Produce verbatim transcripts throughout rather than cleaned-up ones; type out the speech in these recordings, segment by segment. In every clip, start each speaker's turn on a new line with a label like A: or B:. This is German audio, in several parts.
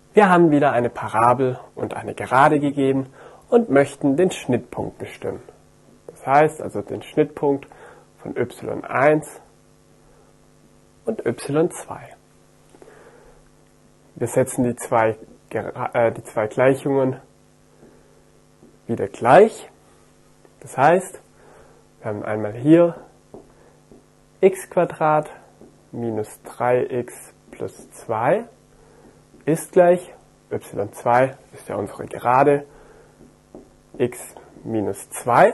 A: Wir haben wieder eine Parabel und eine Gerade gegeben und möchten den Schnittpunkt bestimmen. Das heißt also den Schnittpunkt von y eins und y zwei. Wir setzen die zwei, äh, die zwei Gleichungen wieder gleich. Das heißt, wir haben einmal hier x minus drei x plus zwei ist gleich, y zwei ist ja unsere Gerade, x minus zwei,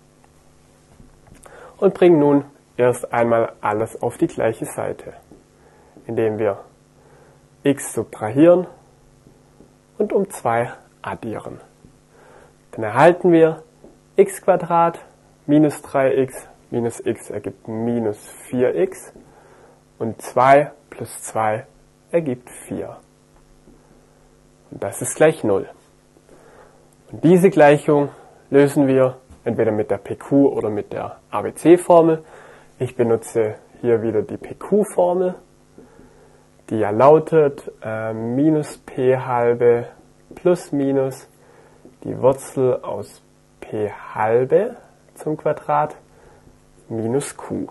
A: und bringen nun erst einmal alles auf die gleiche Seite, indem wir x subtrahieren und um zwei addieren. Dann erhalten wir x minus drei x minus x ergibt minus vier x und zwei plus zwei ergibt vier. Und das ist gleich null. Und diese Gleichung lösen wir entweder mit der P Q oder mit der A B C-Formel. Ich benutze hier wieder die P Q-Formel, die ja lautet äh, minus p halbe plus minus die Wurzel aus p halbe zum Quadrat minus q.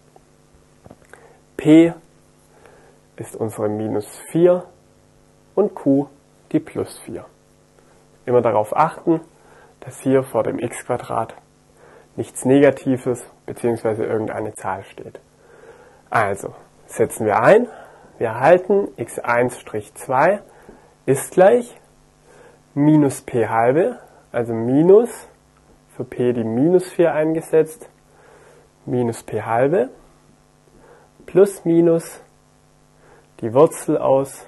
A: P ist unsere minus vier und q die plus vier. Immer darauf achten, dass hier vor dem x-Quadrat nichts Negatives bzw. irgendeine Zahl steht. Also setzen wir ein. Wir erhalten x eins zwei ist gleich minus p halbe, also minus, für p die minus vier eingesetzt, minus p halbe, plus minus die Wurzel aus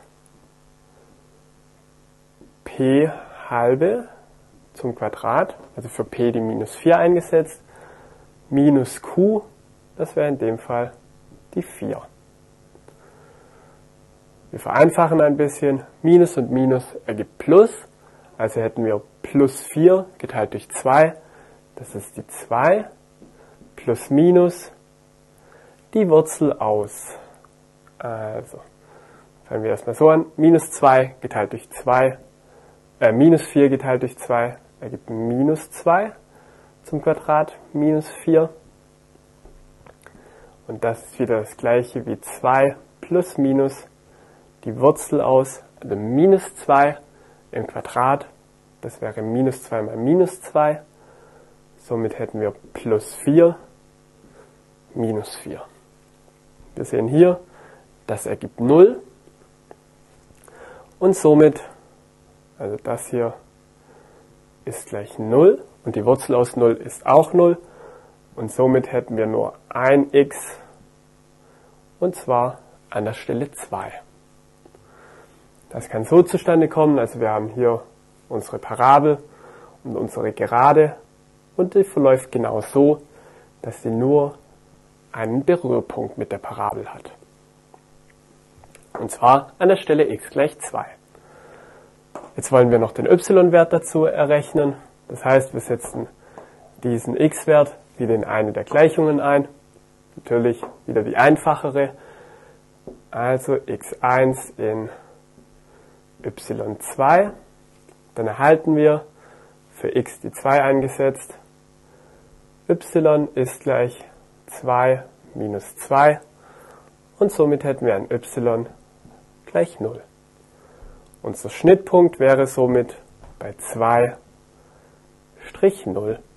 A: p halbe zum Quadrat, also für p die minus vier eingesetzt, minus q, das wäre in dem Fall die vier. Wir vereinfachen ein bisschen, Minus und Minus ergibt Plus, also hätten wir plus vier geteilt durch zwei, das ist die zwei, plus Minus die Wurzel aus, also fangen wir erstmal so an, minus zwei geteilt durch zwei, äh, minus vier geteilt durch zwei ergibt minus zwei zum Quadrat, minus vier. Und das ist wieder das gleiche wie zwei plus minus die Wurzel aus, also minus zwei im Quadrat, das wäre minus zwei mal minus zwei. Somit hätten wir plus vier, minus vier. Wir sehen hier, das ergibt null. Und somit, also das hier ist gleich null und die Wurzel aus null ist auch null. Und somit hätten wir nur ein x, und zwar an der Stelle zwei. Das kann so zustande kommen, also wir haben hier unsere Parabel und unsere Gerade und die verläuft genau so, dass sie nur einen Berührpunkt mit der Parabel hat. Und zwar an der Stelle x gleich zwei. Jetzt wollen wir noch den y-Wert dazu errechnen. Das heißt, wir setzen diesen x-Wert wieder in eine der Gleichungen ein. Natürlich wieder die einfachere. Also x eins in y zwei. Dann erhalten wir für x die zwei eingesetzt. Y ist gleich zwei minus zwei. Und somit hätten wir ein y gleich null. Unser Schnittpunkt wäre somit bei zwei, null.